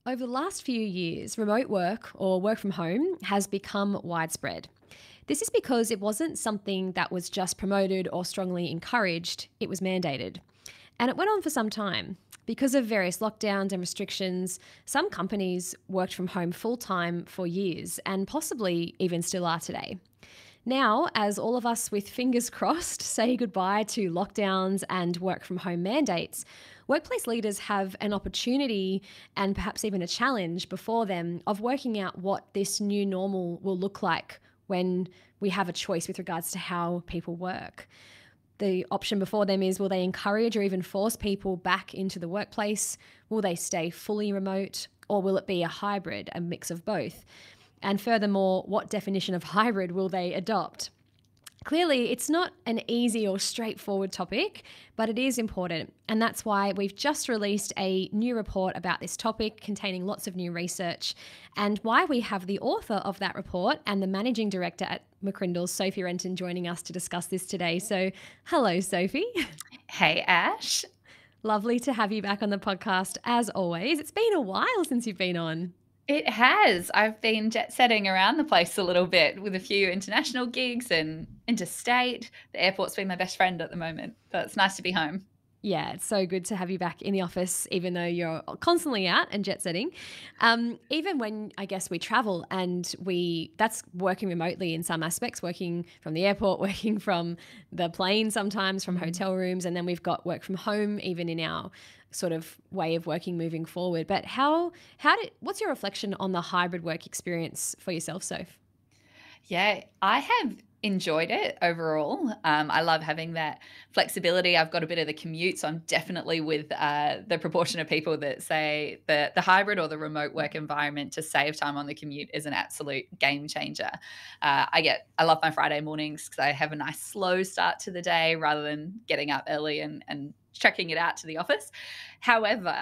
Over the last few years, remote work or work from home has become widespread. This is because it wasn't something that was just promoted or strongly encouraged, it was mandated. And it went on for some time. Because of various lockdowns and restrictions, some companies worked from home full time for years and possibly even still are today. Now, as all of us with fingers crossed say goodbye to lockdowns and work from home mandates, workplace leaders have an opportunity and perhaps even a challenge before them of working out what this new normal will look like when we have a choice with regards to how people work. The option before them is, will they encourage or even force people back into the workplace? Will they stay fully remote? Or will it be a hybrid, a mix of both? And furthermore, what definition of hybrid will they adopt? Clearly, it's not an easy or straightforward topic, but it is important. And that's why we've just released a new report about this topic containing lots of new research, and why we have the author of that report and the managing director at McCrindle, Sophie Renton, joining us to discuss this today. So hello, Sophie. Hey, Ash. Lovely to have you back on the podcast as always. It's been a while since you've been on. It has. I've been jet setting around the place a little bit with a few international gigs and interstate. The airport's been my best friend at the moment, but it's nice to be home. Yeah, it's so good to have you back in the office, even though you're constantly out and jet setting. Even when I guess we travel and that's working remotely in some aspects, working from the airport, working from the plane sometimes, from hotel rooms, and then we've got work from home even in our sort of way of working moving forward. But what's your reflection on the hybrid work experience for yourself, Soph? Yeah, I have enjoyed it overall. I love having that flexibility. I've got a bit of the commute, so I'm definitely with the proportion of people that say the hybrid or the remote work environment to save time on the commute is an absolute game changer. I love my Friday mornings because I have a nice slow start to the day rather than getting up early and trekking it out to the office. However,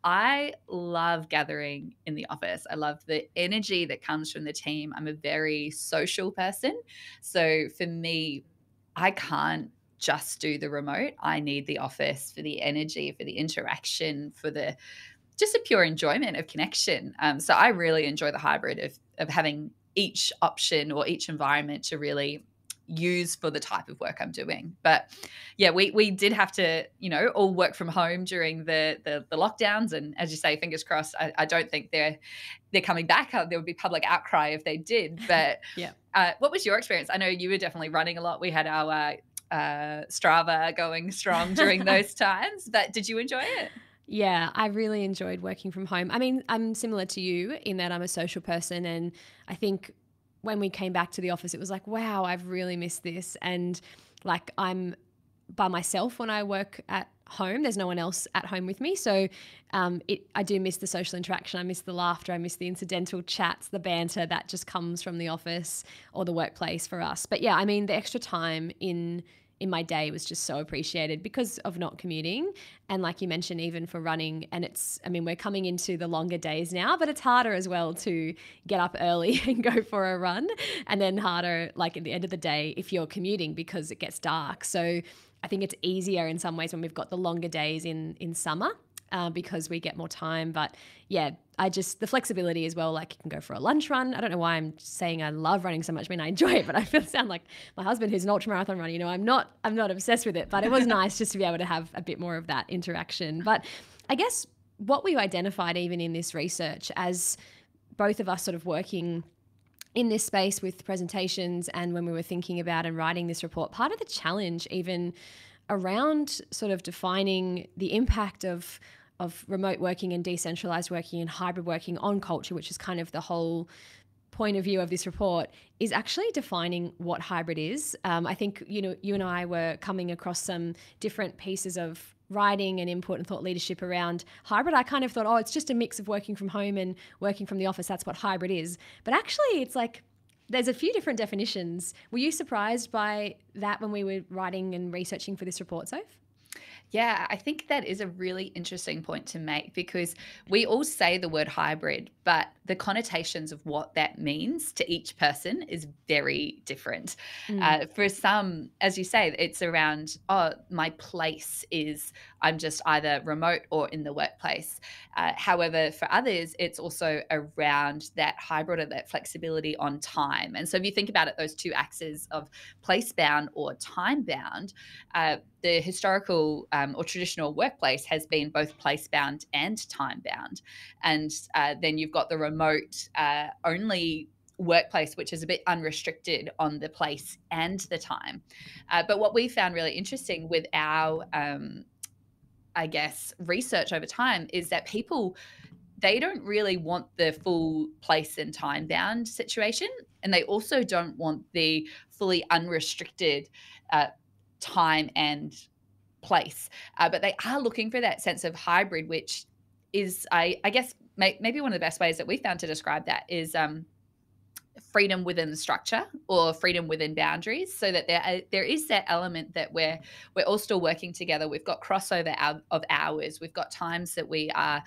I love gathering in the office. I love the energy that comes from the team. I'm a very social person. So for me, I can't just do the remote. I need the office for the energy, for the interaction, for the just a pure enjoyment of connection. So I really enjoy the hybrid of having each option or each environment to really use for the type of work I'm doing. But yeah, we did have to, all work from home during the lockdowns. And as you say, fingers crossed, I don't think they're coming back. There would be public outcry if they did. But yeah. What was your experience? I know you were definitely running a lot. We had our Strava going strong during those times, but did you enjoy it? Yeah, I really enjoyed working from home. I mean, I'm similar to you in that I'm a social person, and I think when we came back to the office, it was like, wow, I've really missed this. And like, I'm by myself when I work at home. There's no one else at home with me. So I do miss the social interaction. I miss the laughter. I miss the incidental chats, the banter that just comes from the office or the workplace for us. But yeah, I mean, the extra time in my day was just so appreciated because of not commuting. And like you mentioned, even for running, and we're coming into the longer days now, but it's harder as well to get up early and go for a run, and then harder like at the end of the day if you're commuting because it gets dark. So I think it's easier in some ways when we've got the longer days in summer because we get more time. But yeah, the flexibility as well, like you can go for a lunch run. I don't know why I'm saying I love running so much. I mean, I enjoy it, but I sound like my husband who's an ultramarathon runner. I'm not obsessed with it, but it was nice just to be able to have a bit more of that interaction. But I guess what we identified even in this research, as both of us sort of working in this space with presentations and when we were thinking about and writing this report, part of the challenge even around sort of defining the impact of remote working and decentralized working and hybrid working on culture, which is kind of the whole point of view of this report, is actually defining what hybrid is. I think, you and I were coming across some different pieces of writing and input and thought leadership around hybrid. I kind of thought, it's just a mix of working from home and working from the office. That's what hybrid is. But actually, it's like there's a few different definitions. Were you surprised by that when we were writing and researching for this report, Soph? Yeah, I think that is a really interesting point to make because we all say the word hybrid, but the connotations of what that means to each person is very different. Mm. For some, as you say, it's around, oh, my place is I'm just either remote or in the workplace. However, for others, it's also around that hybrid or that flexibility on time. And so if you think about it, those two axes of place bound or time bound, the historical or traditional workplace has been both place bound and time bound. And then you've got the remote only workplace, which is a bit unrestricted on the place and the time. But what we found really interesting with our, I guess, research over time is that people, they don't really want the full place and time bound situation. And they also don't want the fully unrestricted uh, time and place. But they are looking for that sense of hybrid, which is, I guess, maybe one of the best ways that we found to describe that is freedom within the structure or freedom within boundaries, so that there is that element that we're all still working together. We've got crossover of hours. We've got times that we are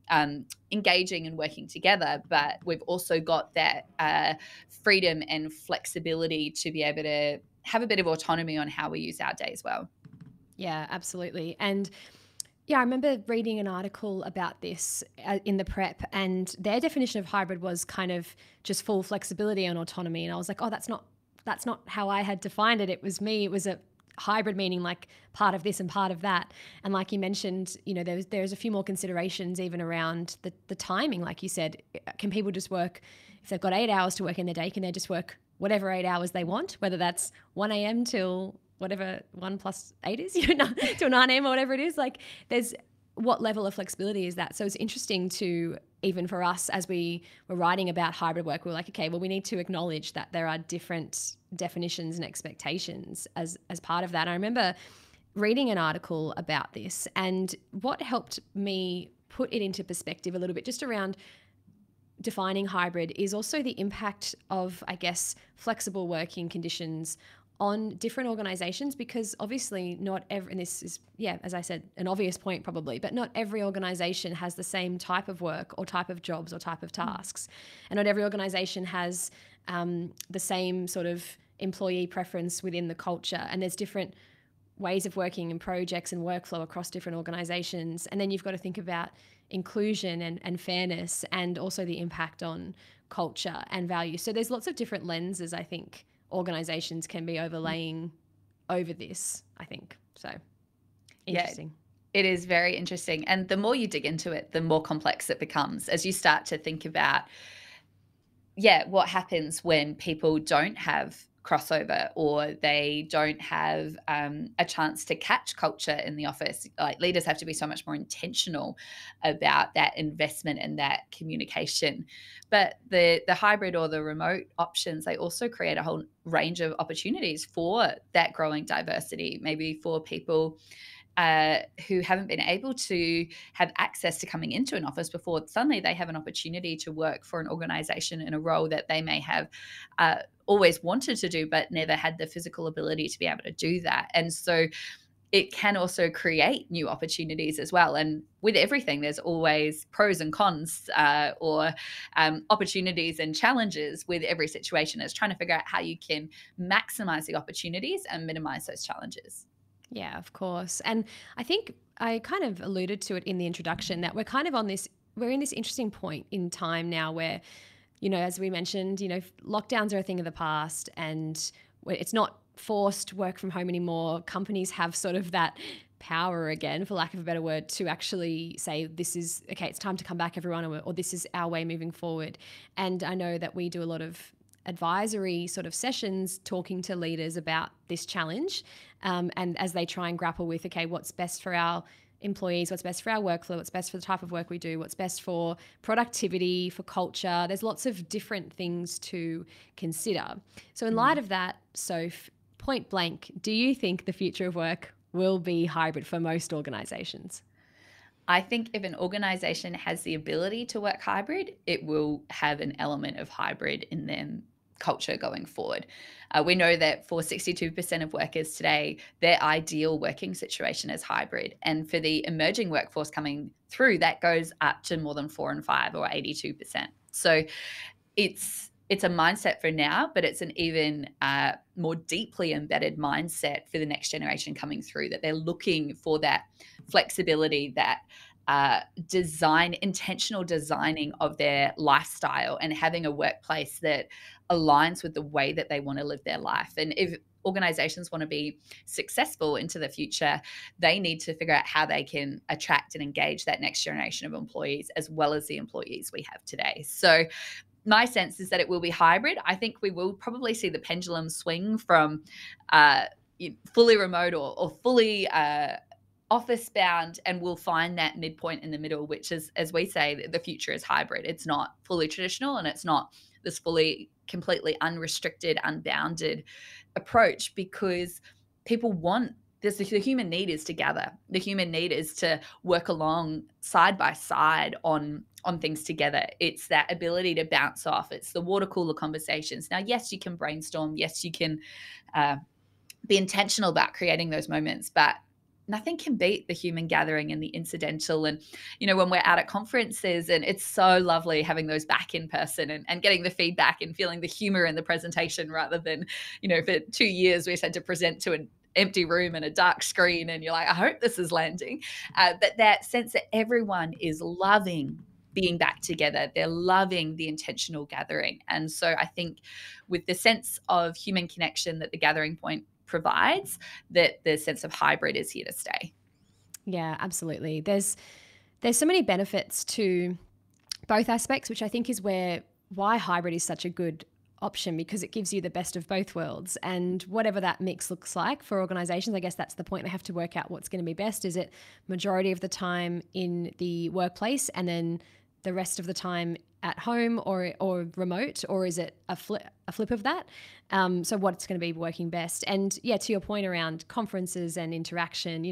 engaging and working together, but we've also got that freedom and flexibility to be able to have a bit of autonomy on how we use our day as well. Yeah, absolutely. And yeah, I remember reading an article about this in the prep, and their definition of hybrid was kind of just full flexibility and autonomy. And I was like, oh, that's not how I had defined it. It was a hybrid meaning like part of this and part of that. And like you mentioned, there's a few more considerations even around the timing. Like you said, can people just work, if they've got 8 hours to work in the day, can they just work whatever 8 hours they want, whether that's 1 a.m. till whatever 1 + 8 is, till 9 a.m. or whatever it is. Like, there's what level of flexibility is that? So it's interesting to, even for us, as we were writing about hybrid work, we were like, okay, well, we need to acknowledge that there are different definitions and expectations as part of that. I remember reading an article about this, and what helped me put it into perspective a little bit just around defining hybrid is also the impact of, I guess, flexible working conditions on different organizations, because obviously not every, and this is, yeah, as I said, an obvious point probably, but not every organization has the same type of work or type of jobs or type of tasks. And not every organization has the same sort of employee preference within the culture. And there's different ways of working and projects and workflow across different organizations. And then you've got to think about inclusion and fairness, and also the impact on culture and value. So there's lots of different lenses, I think, organizations can be overlaying over this, I think. So interesting. Yeah, it is very interesting. And the more you dig into it, the more complex it becomes as you start to think about, what happens when people don't have crossover or they don't have a chance to catch culture in the office. Like, leaders have to be so much more intentional about that investment and that communication. But the hybrid or the remote options, they also create a whole range of opportunities for that growing diversity, maybe for people who haven't been able to have access to coming into an office before. Suddenly they have an opportunity to work for an organization in a role that they may have always wanted to do, but never had the physical ability to be able to do that. And so it can also create new opportunities as well. And with everything, there's always pros and cons or opportunities and challenges with every situation. It's trying to figure out how you can maximize the opportunities and minimize those challenges. Yeah, of course. And I think I kind of alluded to it in the introduction that we're in this interesting point in time now where, as we mentioned, lockdowns are a thing of the past, and it's not forced work from home anymore. Companies have sort of that power again, for lack of a better word, to actually say, this is, okay, it's time to come back, everyone, or this is our way moving forward. And I know that we do a lot of advisory sort of sessions talking to leaders about this challenge, and as they try and grapple with, okay, what's best for our employees, what's best for our workflow, what's best for the type of work we do, what's best for productivity, for culture. There's lots of different things to consider. So in light of that, Soph, point blank, do you think the future of work will be hybrid for most organizations? I think if an organization has the ability to work hybrid, it will have an element of hybrid in them culture going forward. We know that for 62% of workers today, their ideal working situation is hybrid. And for the emerging workforce coming through, that goes up to more than 4 and 5 or 82%. So it's a mindset for now, but it's an even more deeply embedded mindset for the next generation coming through, that they're looking for that flexibility, that intentional designing of their lifestyle, and having a workplace that aligns with the way that they want to live their life. And if organizations want to be successful into the future, they need to figure out how they can attract and engage that next generation of employees, as well as the employees we have today. So my sense is that it will be hybrid. I think we will probably see the pendulum swing from fully remote or fully office bound, and we'll find that midpoint in the middle, which is, as we say, the future is hybrid. It's not fully traditional, and it's not this fully, completely unrestricted, unbounded approach, because people want this. The human need is to gather. The human need is to work along side by side on things together. It's that ability to bounce off. It's the water cooler conversations. Now, yes, you can brainstorm. Yes, you can be intentional about creating those moments, but nothing can beat the human gathering and the incidental. And, when we're out at conferences, and it's so lovely having those back in person and getting the feedback and feeling the humor in the presentation, rather than, for 2 years we had to present to an empty room and a dark screen, and you're like, I hope this is landing. But that sense that everyone is loving being back together, they're loving the intentional gathering. And so I think with the sense of human connection that the gathering point provides, that the sense of hybrid is here to stay. Yeah, absolutely. There's so many benefits to both aspects, which I think is why hybrid is such a good option, because it gives you the best of both worlds. And whatever that mix looks like for organizations, I guess that's the point. They have to work out what's going to be best. Is it majority of the time in the workplace and then the rest of the time at home or remote, or is it a flip of that? So what's going to be working best? And yeah, to your point around conferences and interaction,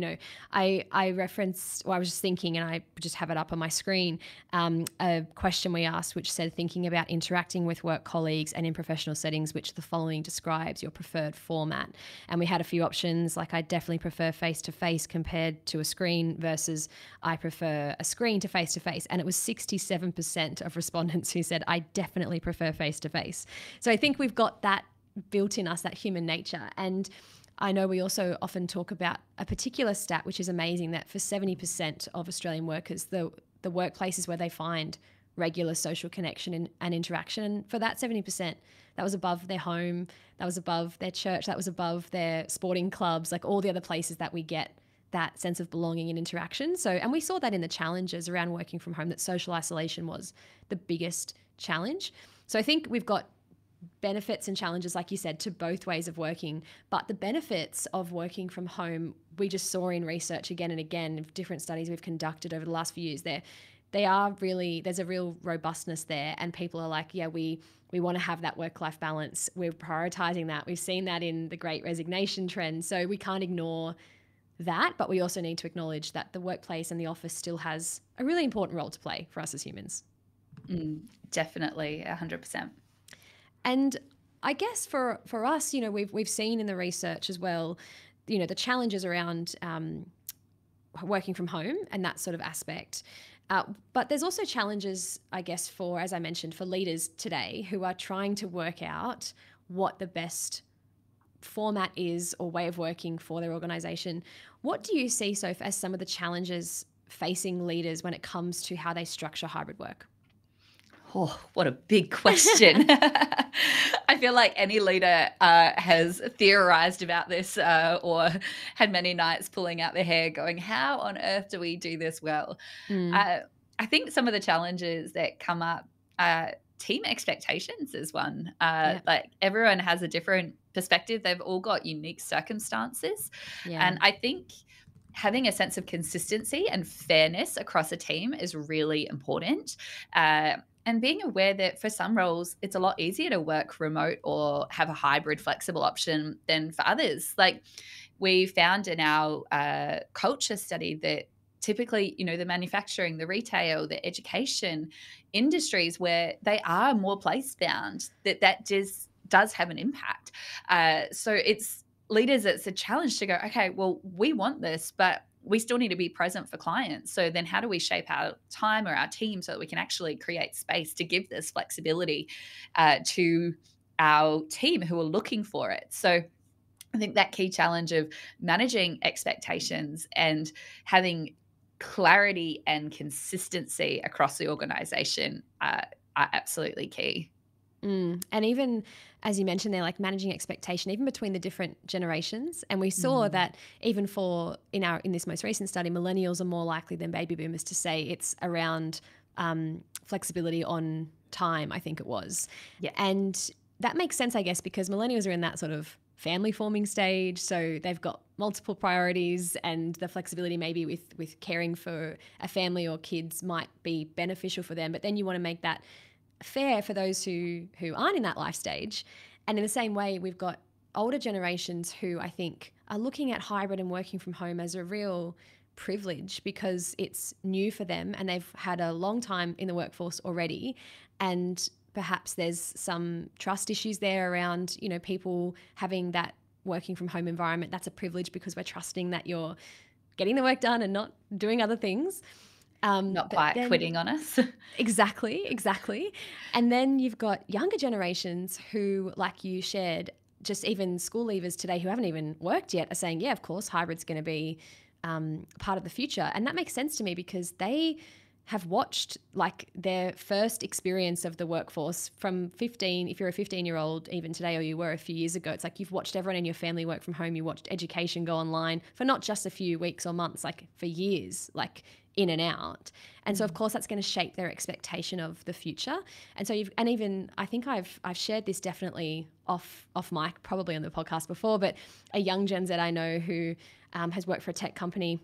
I referenced, I was just thinking, and I just have it up on my screen, a question we asked, which said, thinking about interacting with work colleagues and in professional settings, which the following describes your preferred format. And we had a few options, like I definitely prefer face-to-face compared to a screen, versus I prefer a screen to face-to-face. And it was 67% of respondents who said, I definitely prefer face-to-face. So I think we've got that built in us, that human nature. And I know we also often talk about a particular stat, which is amazing, that for 70% of Australian workers, the workplace is where they find regular social connection and interaction. And for that 70%, that was above their home, that was above their church, that was above their sporting clubs, like all the other places that we get that sense of belonging and interaction. So, and we saw that in the challenges around working from home, that social isolation was the biggest challenge. So I think we've got benefits and challenges, like you said, to both ways of working. But the benefits of working from home, we just saw in research again and again of different studies we've conducted over the last few years. There's a real robustness there, and people are like, yeah, we want to have that work-life balance. We're prioritizing that. We've seen that in the Great Resignation trend. So we can't ignore that, but we also need to acknowledge that the workplace and the office still has a really important role to play for us as humans. Definitely, 100%. And I guess for us, we've seen in the research as well, the challenges around working from home and that sort of aspect. But there's also challenges, I guess, for, as I mentioned, for leaders today who are trying to work out what the best format is or way of working for their organization. What do you see, Soph, as some of the challenges facing leaders when it comes to how they structure hybrid work? Oh, what a big question. I feel like any leader has theorized about this or had many nights pulling out their hair going, how on earth do we do this well? I think some of the challenges that come up, team expectations is one. Like everyone has a different perspective. They've all got unique circumstances. Yeah. And I think having a sense of consistency and fairness across a team is really important. And being aware that for some roles, it's a lot easier to work remote or have a hybrid flexible option than for others. Like we found in our culture study that typically, the manufacturing, the retail, the education industries where they are more place bound, that just does have an impact. So it's leaders, it's a challenge to go, okay, well, we want this, but we still need to be present for clients. So then how do we shape our time or our team so that we can actually create space to give this flexibility to our team who are looking for it? So I think that key challenge of managing expectations and having clarity and consistency across the organization are absolutely key. And even as you mentioned there, like managing expectation, even between the different generations. And we saw Mm. that even for in this most recent study, millennials are more likely than baby boomers to say it's around flexibility on time, I think it was. Yeah. And that makes sense, I guess, because millennials are in that sort of family forming stage. So they've got multiple priorities, and the flexibility maybe with caring for a family or kids might be beneficial for them. But then you want to make that fair for those who aren't in that life stage. And in the same way, we've got older generations who I think are looking at hybrid and working from home as a real privilege because it's new for them and they've had a long time in the workforce already. And perhaps there's some trust issues there around, people having that working from home environment. That's a privilege because we're trusting that you're getting the work done and not doing other things. Not But quite then quitting on us. Exactly, exactly. And then you've got younger generations who, like you shared, just even school leavers today who haven't even worked yet are saying, yeah, of course, hybrid's going to be part of the future. And that makes sense to me because they have watched like their first experience of the workforce from 15, if you're a 15-year-old even today, or you were a few years ago, it's like you've watched everyone in your family work from home. You watched education go online for not just a few weeks or months, like for years, like in and out. And so of course that's going to shape their expectation of the future. And so even I think I've shared this definitely off mic, probably on the podcast before, but a young Gen Z I know who has worked for a tech company,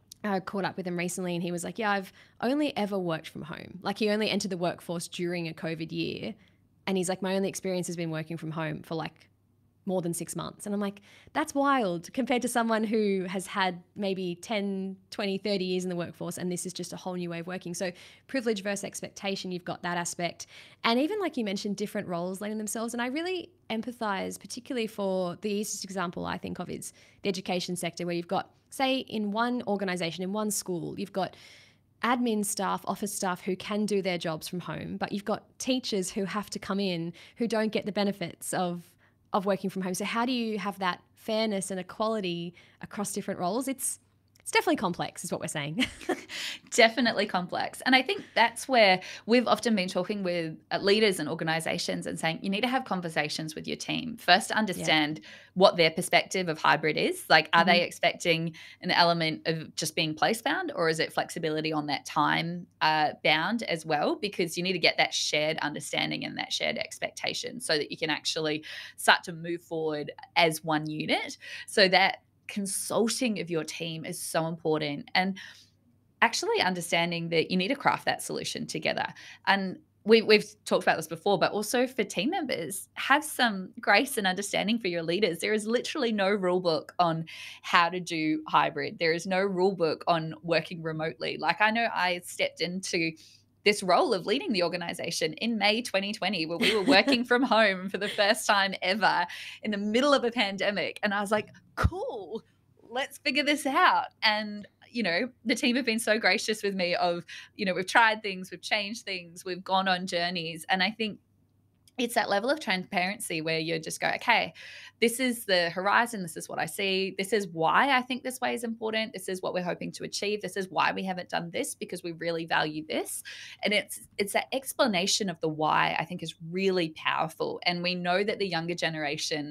I caught up with him recently and he was like, yeah, I've only ever worked from home. Like he only entered the workforce during a COVID year. And he's like, my only experience has been working from home for like more than 6 months. And I'm like, that's wild compared to someone who has had maybe 10, 20, 30 years in the workforce. And this is just a whole new way of working. So privilege versus expectation, you've got that aspect. And even like you mentioned, different roles lending themselves. And I really empathize, particularly for the easiest example I think of is the education sector, where you've got, say, in one organization, in one school, you've got admin staff, office staff who can do their jobs from home, but you've got teachers who have to come in who don't get the benefits of working from home. So how do you have that fairness and equality across different roles? It's definitely complex is what we're saying. Definitely complex. And I think that's where we've often been talking with leaders and organizations and saying you need to have conversations with your team first to Yeah. understand what their perspective of hybrid is. Like, are they expecting an element of just being place bound, or is it flexibility on that time bound as well? Because you need to get that shared understanding and that shared expectation so that you can actually start to move forward as one unit. So that consulting of your team is so important, and actually understanding that you need to craft that solution together. And we've talked about this before, but also for team members, have some grace and understanding for your leaders. There is literally no rule book on how to do hybrid. There is no rule book on working remotely. Like, I know I stepped into this role of leading the organization in May 2020, where we were working from home for the first time ever in the middle of a pandemic. And I was like, cool, let's figure this out. And, the team have been so gracious with me of, we've tried things, we've changed things, we've gone on journeys. And I think it's that level of transparency where you just go, okay, this is the horizon. This is what I see. This is why I think this way is important. This is what we're hoping to achieve. This is why we haven't done this, because we really value this. And it's that explanation of the why I think is really powerful. And we know that the younger generation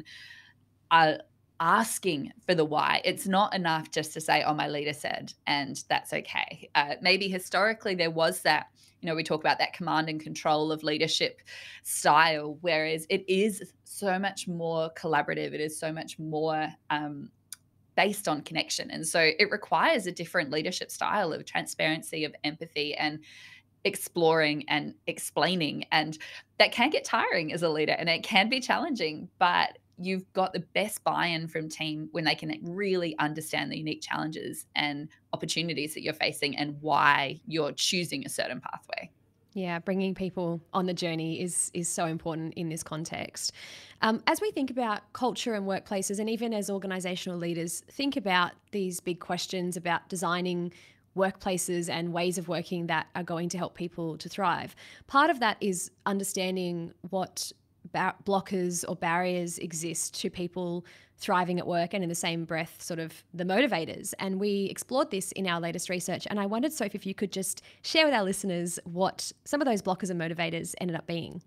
are asking for the why. It's not enough just to say, oh, my leader said, and that's okay. Maybe historically there was that, we talk about that command and control of leadership style, whereas it is so much more collaborative. It is so much more based on connection. And so it requires a different leadership style of transparency, of empathy, and exploring and explaining. And that can get tiring as a leader and it can be challenging, but you've got the best buy-in from team when they can really understand the unique challenges and opportunities that you're facing and why you're choosing a certain pathway. Yeah, bringing people on the journey is so important in this context. As we think about culture and workplaces, and even as organizational leaders think about these big questions about designing workplaces and ways of working that are going to help people to thrive, part of that is understanding what blockers or barriers exist to people thriving at work, and in the same breath, sort of the motivators. And we explored this in our latest research. And I wondered, Soph, if you could just share with our listeners what some of those blockers and motivators ended up being.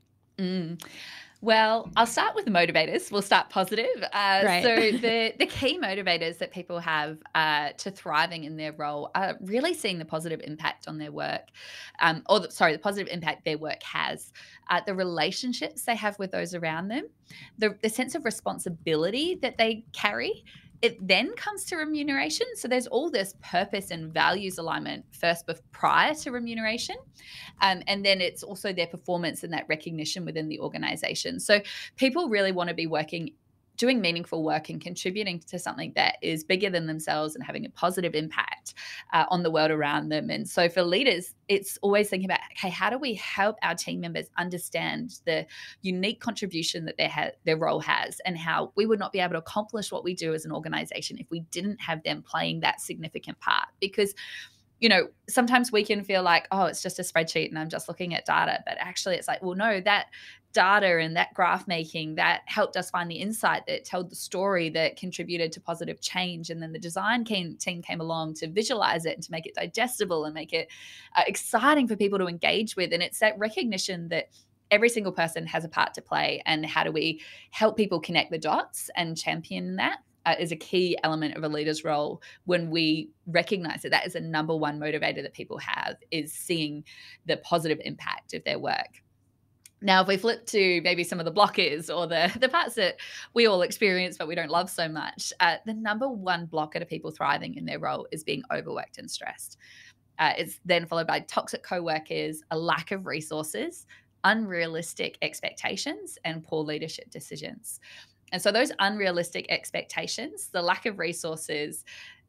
Well, I'll start with the motivators. We'll start positive. Great. So the key motivators that people have to thriving in their role are really seeing the positive impact on their work, the positive impact their work has, the relationships they have with those around them, the sense of responsibility that they carry. It then comes to remuneration. So there's all this purpose and values alignment first prior to remuneration. And then it's also their performance and that recognition within the organization. So people really want to be doing meaningful work and contributing to something that is bigger than themselves and having a positive impact on the world around them. And so for leaders, it's always thinking about, okay, how do we help our team members understand the unique contribution that their role has, and how we would not be able to accomplish what we do as an organization if we didn't have them playing that significant part. Because sometimes we can feel like, oh, it's just a spreadsheet and I'm just looking at data. But actually it's like, well, no, that data and that graph making, that helped us find the insight that told the story that contributed to positive change. And then the design team came along to visualize it and to make it digestible and make it exciting for people to engage with. And it's that recognition that every single person has a part to play, and how do we help people connect the dots and champion that is a key element of a leader's role. When we recognize that is a number one motivator that people have, is seeing the positive impact of their work. Now, if we flip to maybe some of the blockers or the parts that we all experience but we don't love so much, the number one blocker to people thriving in their role is being overworked and stressed. It's then followed by toxic co-workers, a lack of resources, unrealistic expectations, and poor leadership decisions. And so those unrealistic expectations, the lack of resources,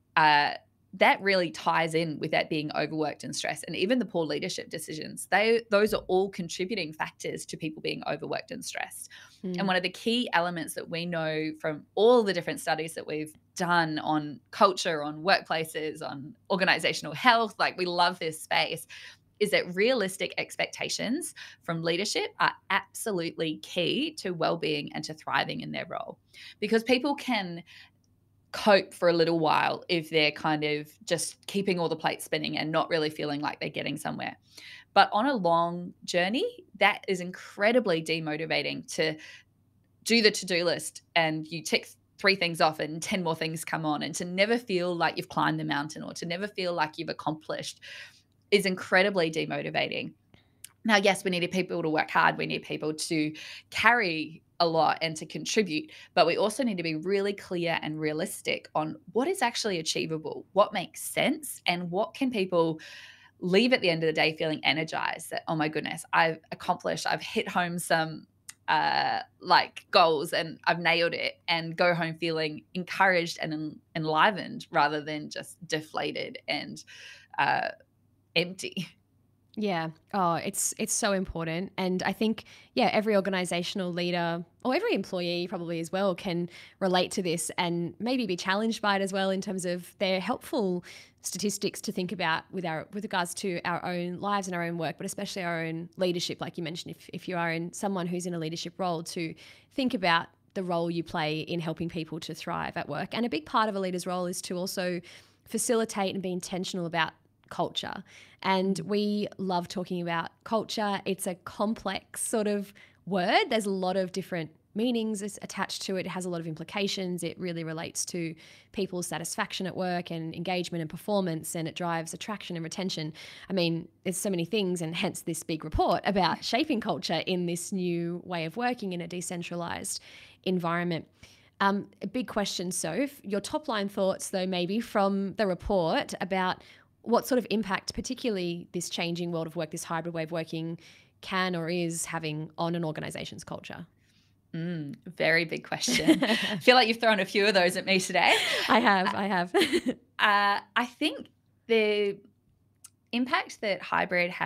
that really ties in with that being overworked and stressed. And even the poor leadership decisions, those are all contributing factors to people being overworked and stressed. And one of the key elements that we know from all the different studies that we've done on culture, on workplaces, on organizational health, like we love this space, is that realistic expectations from leadership are absolutely key to well-being and to thriving in their role. Because people can cope for a little while if they're kind of just keeping all the plates spinning and not really feeling like they're getting somewhere. But on a long journey, that is incredibly demotivating to do the to-do list and you tick 3 things off and 10 more things come on, and to never feel like you've climbed the mountain or to never feel like you've accomplished is incredibly demotivating. Now, yes, we need people to work hard. We need people to carry a lot and to contribute, but we also need to be really clear and realistic on what is actually achievable, what makes sense, and what can people leave at the end of the day feeling energized that, oh my goodness, I've accomplished, I've hit home some goals and I've nailed it, and go home feeling encouraged and enlivened rather than just deflated and empty. Yeah. Oh, it's so important. And I think, every organizational leader or every employee probably as well can relate to this and maybe be challenged by it as well, in terms of their helpful statistics to think about with regards to our own lives and our own work, but especially our own leadership. Like you mentioned, if you are someone who's in a leadership role, to think about the role you play in helping people to thrive at work. And a big part of a leader's role is to also facilitate and be intentional about culture. And we love talking about culture. It's a complex sort of word. There's a lot of different meanings attached to it. It has a lot of implications. It really relates to people's satisfaction at work and engagement and performance, and it drives attraction and retention. I mean, there's so many things, and hence this big report about shaping culture in this new way of working in a decentralized environment. A big question, Soph. Your top line thoughts, though, maybe from the report about what sort of impact, particularly this changing world of work, this hybrid way of working, can or is having on an organization's culture? Very big question. I feel like you've thrown a few of those at me today. I have. I think the impact that hybrid has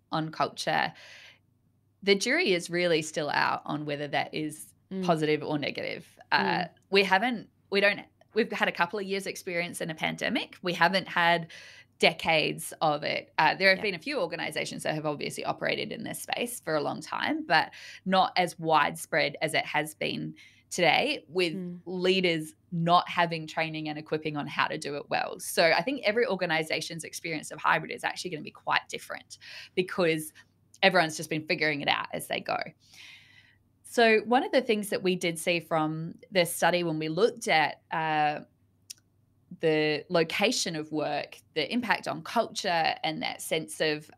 on culture, the jury is really still out on whether that is Mm. positive or negative. Mm. We've had a couple of years experience in a pandemic. We haven't had decades of it. There have Yep. been a few organizations that have obviously operated in this space for a long time, but not as widespread as it has been today, with Mm. leaders not having training and equipping on how to do it well. So I think every organization's experience of hybrid is actually going to be quite different, because everyone's just been figuring it out as they go. So one of the things that we did see from this study when we looked at the location of work, the impact on culture, and that sense of,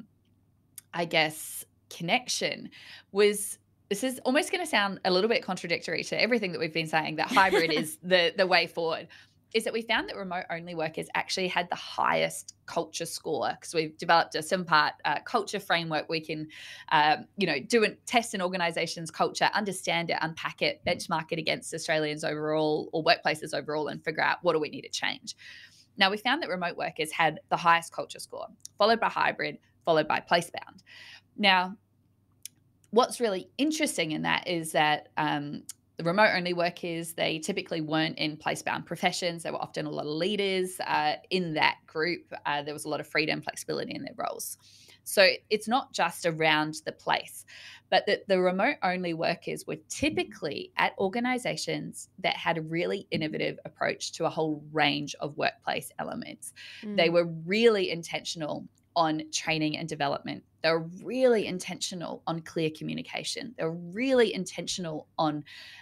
I guess, connection, was, this is almost going to sound a little bit contradictory to everything that we've been saying, that hybrid is the way forward, is that we found that remote only workers actually had the highest culture score, because we've developed a 7-part culture framework. We can, do a test an organization's culture, understand it, unpack it, benchmark it against Australians overall or workplaces overall, and figure out what do we need to change. Now, we found that remote workers had the highest culture score, followed by hybrid, followed by placebound. Now, what's really interesting in that is that the remote only workers, they typically weren't in place-bound professions. There were often a lot of leaders in that group. There was a lot of freedom, flexibility in their roles. So it's not just around the place, but that the remote only workers were typically at organizations that had a really innovative approach to a whole range of workplace elements. They Mm. were really intentional on training and development. They're really intentional on clear communication. They're really intentional on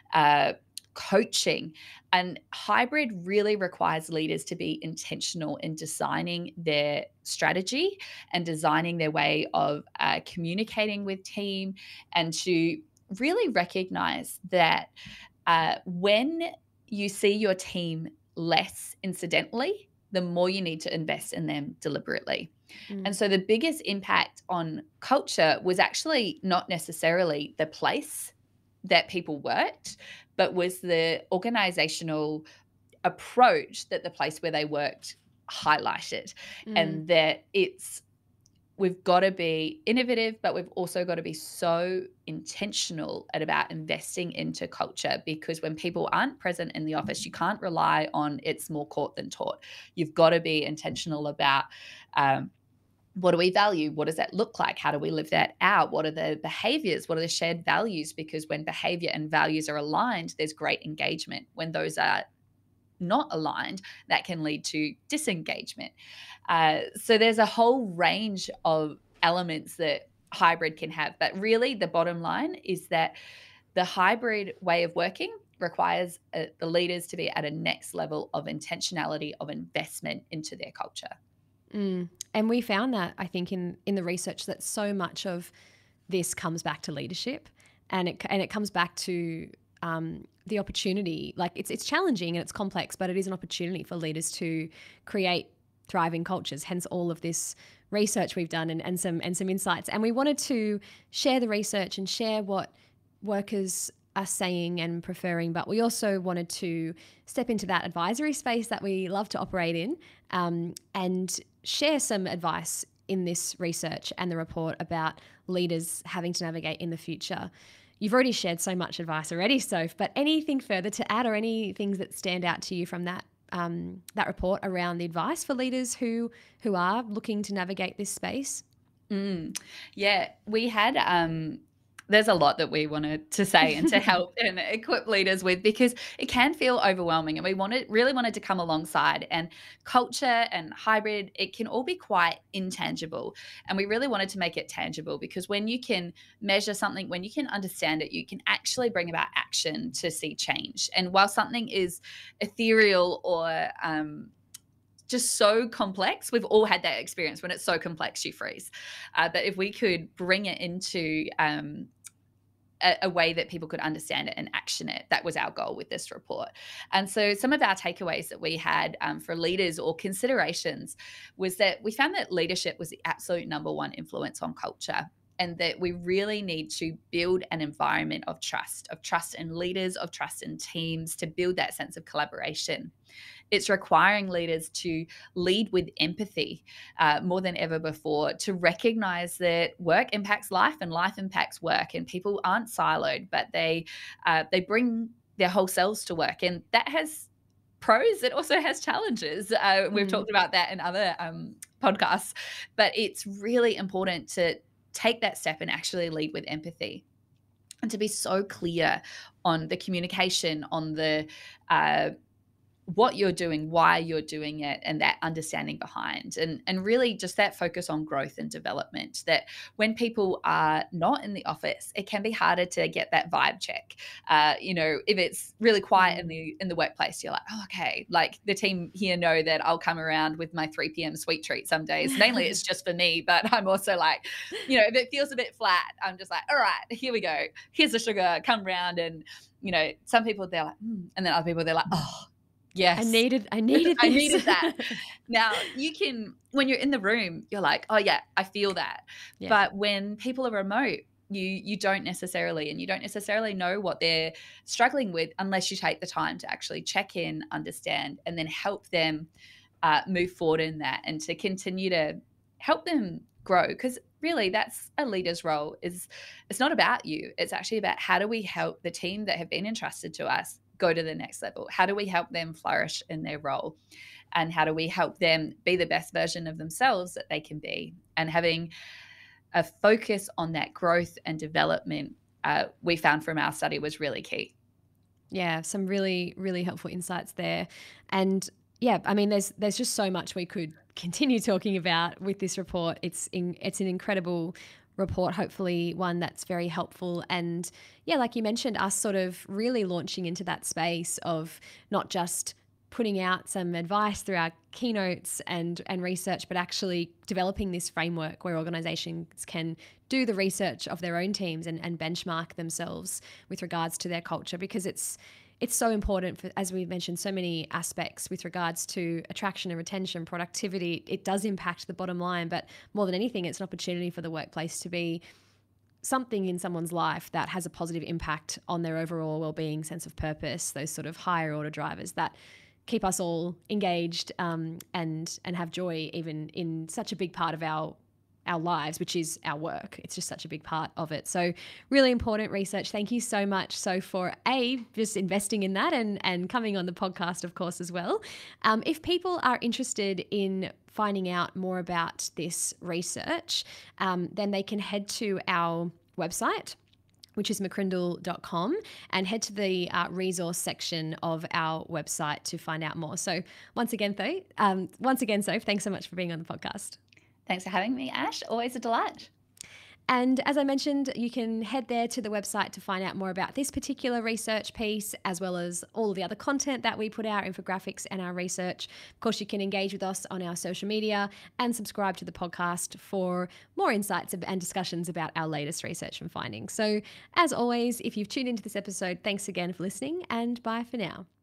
coaching. And hybrid really requires leaders to be intentional in designing their strategy and designing their way of communicating with team, and to really recognize that when you see your team less incidentally, the more you need to invest in them deliberately. Mm. And so the biggest impact on culture was actually not necessarily the place that people worked, but was the organizational approach that the place where they worked highlighted. Mm. And that we've got to be innovative, but we've also got to be so intentional about investing into culture, because when people aren't present in the office, you can't rely on it's more caught than taught. You've got to be intentional about what do we value? What does that look like? How do we live that out? What are the behaviors? What are the shared values? Because when behavior and values are aligned, there's great engagement. When those are not aligned, that can lead to disengagement. So there's a whole range of elements that hybrid can have. But really, the bottom line is that the hybrid way of working requires the leaders to be at a next level of intentionality, of investment into their culture. Mm. And we found that, I think, in the research, that so much of this comes back to leadership, and it comes back to the opportunity. Like, it's challenging and it's complex, but it is an opportunity for leaders to create thriving cultures. Hence all of this research we've done, and some insights. And we wanted to share the research and share what workers are saying and preferring, but we also wanted to step into that advisory space that we love to operate in, and share some advice in this research and the report about leaders having to navigate in the future. You've already shared so much advice already, Soph, but anything further to add, or any things that stand out to you from that report around the advice for leaders who are looking to navigate this space? Yeah, we had there's a lot that we wanted to say and to help and equip leaders with, because it can feel overwhelming, and we really wanted to come alongside. And culture and hybrid, it can all be quite intangible, and we really wanted to make it tangible, because when you can measure something, when you can understand it, you can actually bring about action to see change. And while something is ethereal or just so complex, we've all had that experience. When it's so complex, you freeze. But if we could bring it into a way that people could understand it and action it, that was our goal with this report. And so some of our takeaways that we had for leaders, or considerations, was that we found that leadership was the absolute number one influence on culture, and that we really need to build an environment of trust in leaders, of trust in teams, to build that sense of collaboration. it's requiring leaders to lead with empathy more than ever before, to recognize that work impacts life and life impacts work, and people aren't siloed, but they bring their whole selves to work, and that has pros. It also has challenges. We've Mm. talked about that in other podcasts, but it's really important to take that step and actually lead with empathy, and to be so clear on the communication, on the what you're doing, why you're doing it, and that understanding behind, and really just that focus on growth and development. That when people are not in the office, it can be harder to get that vibe check. If it's really quiet in the workplace, you're like, oh, okay, like the team here know that I'll come around with my 3 p.m. sweet treat some days. Mainly it's just for me, but I'm also like, if it feels a bit flat, I'm just like, all right, here we go. Here's the sugar, come round. And some people, they're like, and then other people, they're like, oh, I yes. needed I this. needed that. Now, when you're in the room, you're like, oh yeah, I feel that. Yeah. But when people are remote, you don't necessarily, and you don't necessarily know what they're struggling with unless you take the time to actually check in, understand, and then help them move forward in that, and to continue to help them grow. Because really, that's a leader's role. It's not about you. It's actually about how do we help the team that have been entrusted to us go to the next level? How do we help them flourish in their role? And how do we help them be the best version of themselves that they can be? And having a focus on that growth and development, we found from our study, was really key. Yeah, some really, really helpful insights there. And yeah, I mean, there's just so much we could continue talking about with this report. It's an incredible report, hopefully one that's very helpful. And yeah, like you mentioned, us sort of really launching into that space of not just putting out some advice through our keynotes and research, but actually developing this framework where organizations can do the research of their own teams and benchmark themselves with regards to their culture, because it's so important for, as we've mentioned, so many aspects with regards to attraction and retention, productivity. It does impact the bottom line, but more than anything, it's an opportunity for the workplace to be something in someone's life that has a positive impact on their overall well-being, sense of purpose, those sort of higher order drivers that keep us all engaged and have joy even in such a big part of our lives, which is our work. It's just such a big part of it. So really important research. Thank you so much. So for just investing in that and coming on the podcast, of course, as well. If people are interested in finding out more about this research, then they can head to our website, which is McCrindle.com, and head to the resource section of our website to find out more. So once again, Soph, thanks so much for being on the podcast. Thanks for having me, Ash. Always a delight. And as I mentioned, you can head there to the website to find out more about this particular research piece, as well as all the other content that we put out, infographics and our research. Of course, you can engage with us on our social media and subscribe to the podcast for more insights and discussions about our latest research and findings. So as always, if you've tuned into this episode, thanks again for listening, and bye for now.